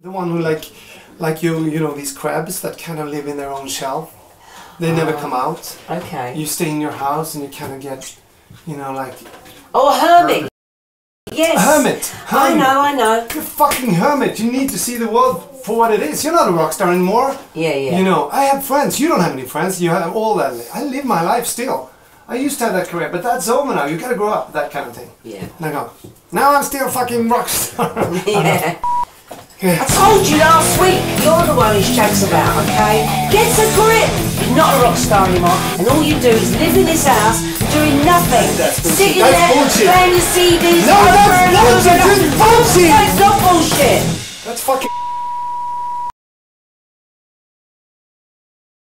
The one who like you know, these crabs that kind of live in their own shell. They never come out. Okay. You stay in your house and you kind of get, you know, like... Oh, a hermit. Yes. A hermit. I know. You're a fucking hermit. You need to see the world for what it is. You're not a rock star anymore. Yeah. You know, I have friends. You don't have any friends. You have all that. I live my life still. I used to have that career, but that's over now. You gotta grow up, that kind of thing. Yeah. And I go, now I'm still fucking rock star. Yeah. I told you last week, you're the one who shags about, okay? Get a grip! You're not a rock star anymore, and all you do is live in this house, doing nothing. Sitting there, playing your CDs. No, that's bullshit! It's bullshit! It's not bullshit! That's fucking...